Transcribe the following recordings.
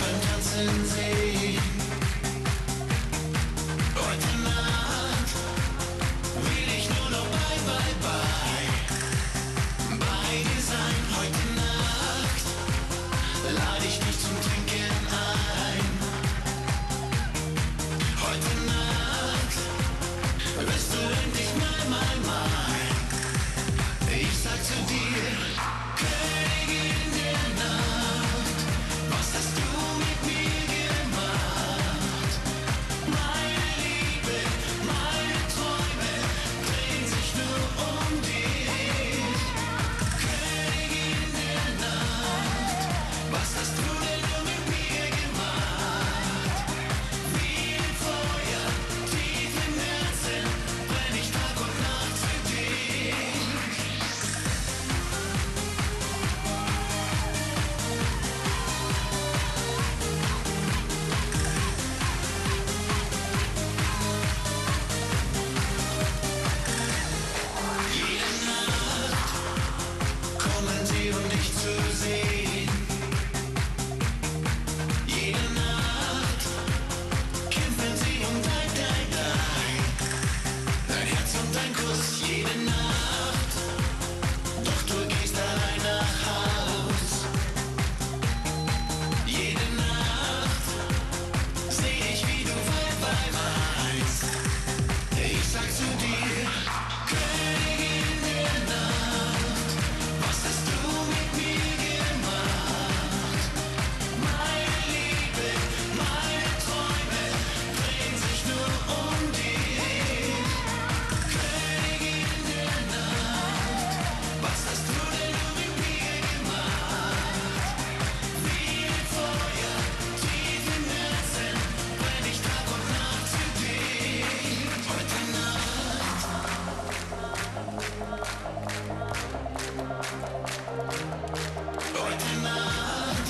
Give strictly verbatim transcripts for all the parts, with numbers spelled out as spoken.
beim Tanzen sehen. Heute Nacht will ich nur noch bye, bye, bye. Bei dir sein. Heute Nacht lade ich dich zum Trinken ein. Heute Nacht wirst du endlich mal, mal, mal. Ich sag zu dir, Königin der Nacht, was hast du mit mir gemacht? Meine Liebe, meine Träume drehen sich nur um dich. Königin der Nacht, was hast du denn nur mit mir gemacht? Wie ein Feuer, tief im Herzen, brenn ich Tag und Nacht für dich. Jede Nacht kommen sie, um dich zu sehen. Jede Nacht kämpfen sie um dein, dein, dein, dein Herz und dein Kuss. Jede Nacht, doch du gehst allein nach Haus. Jede Nacht seh ich, wie du weit, weit weißt. Ich sag zu dir, Königin der Nacht, was hast du mit mir gemacht? Meine Liebe, meine Träume drehen sich nur um dich. Königin der Nacht, was hast du denn nur mit mir gemacht? Wie ein Feuer, tief im Herzen, brenn ich Tag und Nacht für dich. Heute Nacht. Heute Nacht.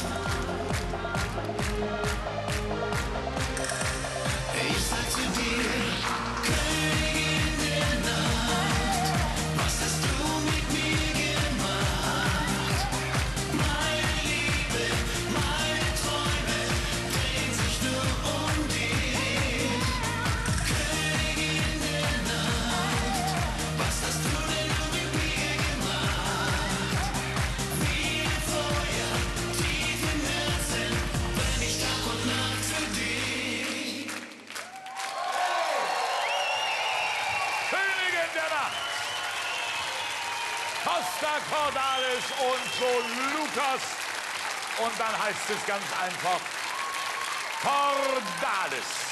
Ich sag zu dir, Königin der Nacht, was hast du mit mir gemacht? Meine Liebe, meine Träume drehen sich nur um dich. Königin der Nacht, was hast du denn nur mit mir gemacht? Wie ein Feuer, tief im Herzen, brenn ich Tag und Nacht für dich. Königin der Nacht. Costa Cordalis und Joe Lucas. Und dann heißt es ganz einfach Cordalis.